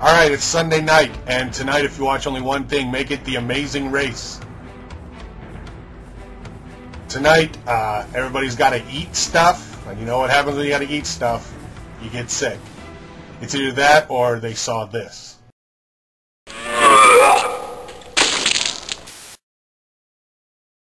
Alright, it's Sunday night, and tonight if you watch only one thing, make it The Amazing Race. Tonight, everybody's got to eat stuff, and you know what happens when you got to eat stuff? You get sick. It's either that or they saw this.